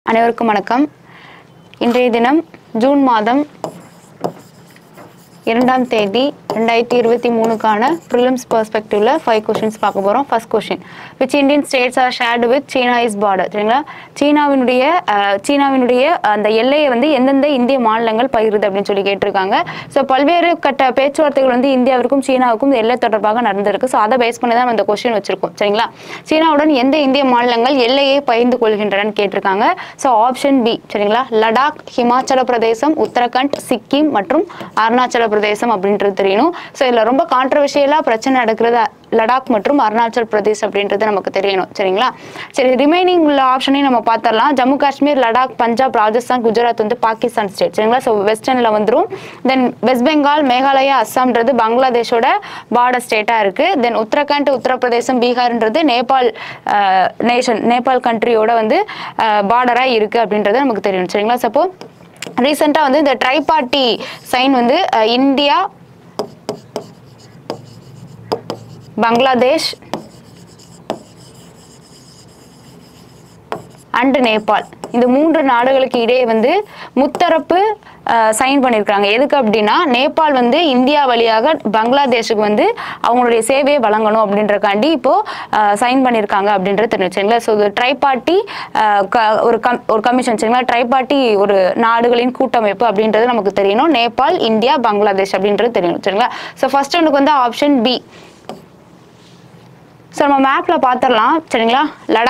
அனைவருக்கும் வணக்கம். இன்றைய தினம் ஜூன் மாதம் 2ஆம் தேதி 2023க்கான prelims perspectiveல 5 questions பார்க்க போறோம். First question, which Indian states are shared with China is border? சரிங்களா? சீனாவினுடைய அந்த எல்லையை வந்து எந்தெந்த இந்திய மாநிலங்கள் பகிருது அப்படின்னு சொல்லி கேட்டிருக்காங்க. ஸோ பல்வேறு கட்ட பேச்சுவார்த்தைகள் வந்து இந்தியாவிற்கும் சீனாவுக்கும் எல்லை தொடர்பாக நடந்திருக்கு. ஸோ அதை பேஸ் பண்ணி தான் அந்த கொஸ்டின் வச்சிருக்கோம். சரிங்களா? சீனாவுடன் எந்த இந்திய மாநிலங்கள் எல்லையை பகிர்ந்து கொள்கின்றன கேட்டிருக்காங்க. So option B. சரிங்களா? லடாக், ஹிமாச்சல பிரதேசம், உத்தரகண்ட், சிக்கிம் மற்றும் அருணாச்சல பிரதேசம் அப்படின்றது தெரியணும். ஸோ இதில் ரொம்ப கான்ட்ரவர்ஷியலா பிரச்சனை நடக்கிறது லடாக் மற்றும் அருணாச்சல் பிரதேஷ் அப்படின்றது நமக்கு தெரியணும். சரிங்களா? சரி, ரிமைனிங் உள்ள ஆப்ஷனையும் நம்ம பார்த்துடலாம். ஜம்மு காஷ்மீர், லடாக், பஞ்சாப், ராஜஸ்தான், குஜராத் வந்து பாகிஸ்தான் ஸ்டேட். சரிங்களா? ஸோ வெஸ்டர்னில் வந்துடும். தென் வெஸ்ட் பெங்கால், மேகாலயா, அஸ்ஸாம்ன்றது பங்களாதேஷோட பார்டர் ஸ்டேட்டாக இருக்கு. தென் உத்தரகாண்ட், உத்தரப்பிரதேசம், பீகார்ன்றது நேபாள் நேஷன், நேபாள் கண்ட்ரியோட வந்து பார்டராக இருக்கு அப்படின்றது நமக்கு தெரியும். சரிங்களா? சப்போ ரீசெண்டாக வந்து இந்த ட்ரைபார்ட்டி சைன் வந்து இந்தியா, பங்களாதேஷ் அண்ட் நேபாள் இந்த 3 நாடுகளுக்கு இடையே வந்து முத்தரப்பு சைன் பண்ணியிருக்காங்க. எதுக்கு அப்படின்னா நேபாள் வந்து இந்தியா வழியாக பங்களாதேஷுக்கு வந்து அவங்களுடைய சேவையை வழங்கணும் அப்படின்றக்காண்டி இப்போ சைன் பண்ணியிருக்காங்க அப்படின்றது தெரியும். சரிங்களா? ஸோ ட்ரைபார்ட்டி ஒரு கமிஷன். சரிங்களா? ட்ரைபார்ட்டி ஒரு நாடுகளின் கூட்டமைப்பு அப்படின்றது நமக்கு தெரியணும். நேபாள், இந்தியா, பங்களாதேஷ் அப்படின்றது தெரியணும். சரிங்களா? ஸோ ஃபர்ஸ்ட் ஒன்றுக்கு வந்து ஆப்ஷன் பி. ஸோ நம்ம மேப்ல பார்த்துடலாம். சரிங்களா?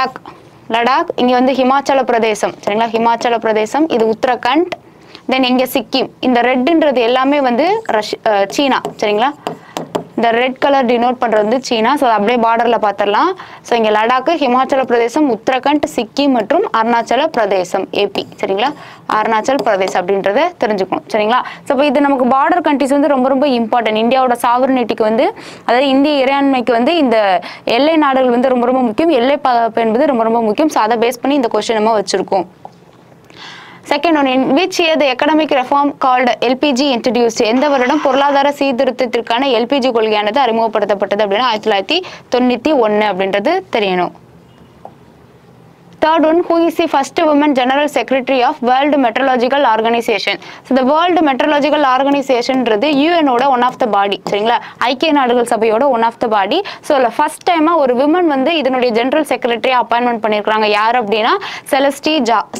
லடாக் இங்க வந்து ஹிமாச்சல பிரதேசம். சரிங்களா? ஹிமாச்சல பிரதேசம், இது உத்தரகண்ட், தென் இங்க சிக்கிம். இந்த ரெட்ன்றது எல்லாமே வந்து சீனா. சரிங்களா? இந்த ரெட் கலர் டினோட் பண்றது வந்து சீனா. ஸோ அப்படியே பார்டர்ல பார்த்துடலாம். ஸோ இங்க லடாக், ஹிமாச்சல பிரதேசம், உத்தரகண்ட், சிக்கிம் மற்றும் அருணாச்சல பிரதேசம் ஏபி. சரிங்களா? அருணாச்சல் பிரதேஷ் அப்படின்றத தெரிஞ்சுக்கணும். சரிங்களா? ஸோ இப்போ இது நமக்கு பார்டர் கண்ட்ரிஸ் வந்து ரொம்ப ரொம்ப இம்பார்ட்டன்ட். இந்தியாவோட சாவர்னிட்டிக்கு வந்து, அதாவது இந்திய இறையாண்மைக்கு வந்து இந்த எல்லை நாடுகள் வந்து ரொம்ப ரொம்ப முக்கியம். எல்லை பாதுகாப்பு என்பது ரொம்ப ரொம்ப முக்கியம். ஸோ அதை பேஸ் பண்ணி இந்த கொஸ்டின் நம்ம வச்சிருக்கோம். Second one, in which year the economic reform called LPG introduced? எந்த வருடம் பொருளாதார சீர்திருத்தத்திற்கான எல்பிஜி கொள்கையானது அறிமுகப்படுத்தப்பட்டது அப்படின்னா 1991 அப்படின்றது தெரியணும். Third one, who is the first woman general secretary of World Meteorological Organization? So the World Meteorological Organization ன்றது UN ஓட one of the body. சரிங்களா? ஐக்கிய நாடுகள் சபையோட one of the body. So first டைமா ஒரு woman வந்து இதனுடைய ஜெனரல் செக்ரட்டரி அப்பாயின்மெண்ட் பண்ணியிருக்காங்க. யார் அப்படின்னா செலஸ்டி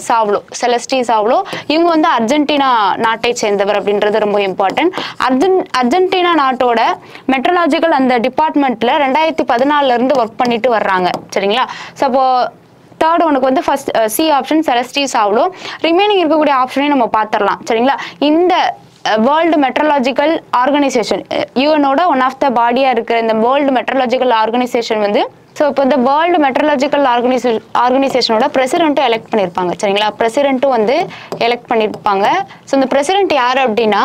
சாவ்லோ. இவங்க வந்து அர்ஜென்டினா நாட்டை சேர்ந்தவர் அப்படின்றது ரொம்ப இம்பார்ட்டன்ட். அர்ஜென்டினா நாட்டோட மெட்ரலாஜிக்கல் அந்த டிபார்ட்மெண்ட்ல 2014 இருந்து ஒர்க் பண்ணிட்டு வர்றாங்க. சரிங்களா? ஸோ அப்போ தேர்ட் ஒனுக்கு வந்து first C option Celeste Saulo. Remaining இருக்கக்கூடிய ஆப்ஷனையும் நம்ம பார்த்துடலாம். சரிங்களா? இந்த வேர்ல்டு மெட்ரலாஜிக்கல் ஆர்கனைசேஷன் யூஎனோட ஒன் ஆஃப் த பாடியா இருக்கிற இந்த வேர்ல்டு மெட்ரலாஜிக்கல் ஆர்கனைசேஷன் வந்து, ஸோ இப்போ இந்த வேர்ல்டு மெட்ரலாஜிக்கல் ஆர்கனைசேஷனோட பிரசிடென்ட்டும் எலெக்ட் பண்ணியிருப்பாங்க. சரிங்களா? பிரசிடென்ட்டும் வந்து எலெக்ட் பண்ணியிருப்பாங்க. ஸோ இந்த பிரசிடென்ட் யார் அப்படின்னா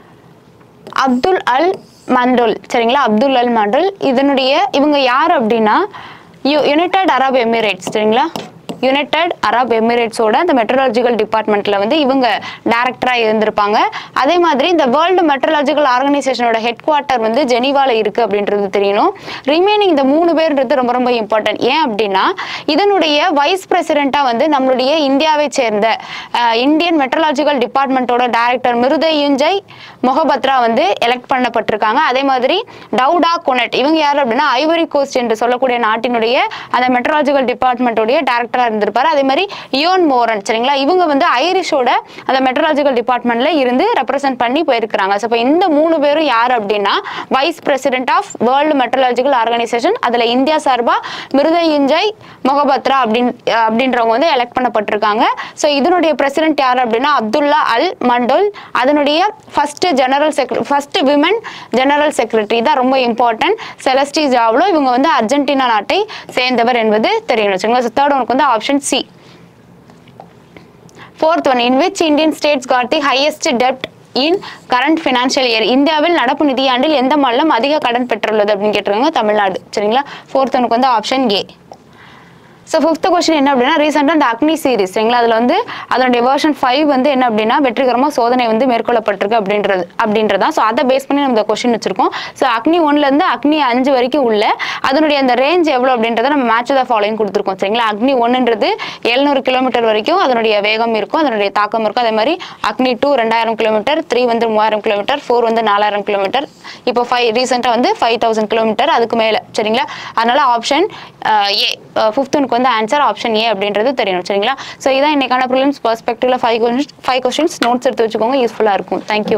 அப்துல் அல் மண்டோல். சரிங்களா? அப்துல் அல் மண்டோல். இவங்க யார் அப்படின்னா யுனைடெட் அரப் எமிரேட்ஸ். சரிங்களா? யுனைடெட் அரப் எமிரேட்ஸோட இந்த மெட்ரலாஜிக்கல் டிபார்ட்மெண்ட்ல வந்து இவங்க டைரக்டரா இருந்திருப்பாங்க. அதே மாதிரி இந்த வேர்ல்டு மெட்ரலாஜிக்கல் ஆர்கனைசேஷனோட ஹெட் குவார்ட்டர் வந்து ஜெனீவால இருக்கு அப்படின்றது தெரியணும். ரிமைனிங் இந்த 3 பேர்ன்றது ரொம்ப ரொம்ப இம்பார்ட்டன்ட். ஏன் அப்படின்னா இதனுடைய வைஸ் பிரசிடென்ட்டா வந்து நம்மளுடைய இந்தியாவை சேர்ந்த இந்தியன் மெட்ரலாஜிக்கல் டிபார்ட்மெண்ட்டோட டைரக்டர் மிருதயுஞ்சய் மொஹபத்ரா வந்து எலெக்ட் பண்ணப்பட்டிருக்காங்க. அதே மாதிரி டவுடா கொனட், இவங்க யாரு அப்படின்னா ஐவரி கோஸ்ட் என்று சொல்லக்கூடிய நாட்டினுடைய அந்த மெட்ரலாஜிக்கல் டிபார்ட்மெண்ட்டோடைய டைரக்டரா இருந்திருப்பாரு. அதே மாதிரி இயோன் மோரன். சரிங்களா? இவங்க வந்து ஐரிஷோட அந்த மெட்ரலாஜிக்கல் டிபார்ட்மெண்ட்ல இருந்து ரெப்ரசென்ட் பண்ணி போயிருக்காங்க. ஸோ இப்போ இந்த 3 பேரும் யார் அப்படின்னா vice president of world meteorological organisation. அதுல இந்தியா சார்பா மிருதயுஞ்சய் மொஹபத்ரா அப்படின்றவங்க வந்து எலெக்ட் பண்ணப்பட்டிருக்காங்க. ஸோ இதனுடைய பிரசிடென்ட் யார் அப்படின்னா அப்துல்லா அல் மண்டோல். அதனுடைய ஃபர்ஸ்ட் விமன் ஜெனரல் செக்ரட்டரி தான் ரொம்ப இம்பார்ட்டன்ட் செலஸ்டி சாவ்லோ. இவங்க வந்து அர்ஜென்டினா நாட்டை சேர்ந்தவர் என்பது தெரியணும். சரிங்களா? தேர்ட் ஒனுக்கு வந்து option C. Fourth one, in which Indian states got the highest டெப்ட் இன் கரண்ட் ஃபினான்ஷியல் இயர்? இந்தியாவில் நடப்பு நிதியாண்டில் எந்த மாநிலம் அதிக கடன் பெற்றுள்ளது அப்படின்னு கேட்டிருக்காங்க? தமிழ்நாடு. சரிங்களா? ஃபோர்த் ஒனுக்கு வந்து option A. So 5th question என்ன அப்படின்னா ரீசெண்டாக இந்த அக்னி சீரிஸ் சரிங்களா அதில் வந்து அதனுடைய வெர்ஷன் 5 வந்து என்ன அப்படின்னா வெற்றிகரமாக சோதனை வந்து மேற்கொள்ளப்பட்டிருக்கு அப்படின்றதான். ஸோ அதை பேஸ் பண்ணி நம்ம இந்த கொஸ்டின் வச்சிருக்கோம். ஸோ அக்னி 1லேருந்து அக்னி 5 வரைக்கும் உள்ள அதனுடைய அந்த ரேஞ்ச் எவ்வளோ அப்படின்றத நம்ம மேட்ச் த ஃபாலோயிங் கொடுத்துருக்கோம் சரிங்களா. அக்னி 1ன்றது 700 கிலோமீட்டர் வரைக்கும் அதனுடைய வேகம் இருக்கும், அதனுடைய தாக்கம் இருக்கும். அதே மாதிரி அக்னி 2 2000 கிலோமீட்டர், 3 வந்து 3000 கிலோமீட்டர், 4 வந்து 4000 கிலோமீட்டர், இப்போ 5 ரீசெண்டாக வந்து 5000 கிலோமீட்டர் அதுக்கு மேலே சரிங்களா. அதனால ஆப்ஷன் ஏ 5th வந்து ஆன்சர் ஆப்ஷன் ஏ அப்படின்றது தெரியணும் சரிங்களா. ஸோ இதான் இன்னைக்கான ப்ரிலிம்ஸ் பெர்ஸ்பெக்டிவ்ல 5 கொஸ்டின்ஸ் நோட்ஸ் எடுத்து வச்சுக்கோங்க, யூஸ்ஃபுல்லாக இருக்கும். தேங்க்யூ.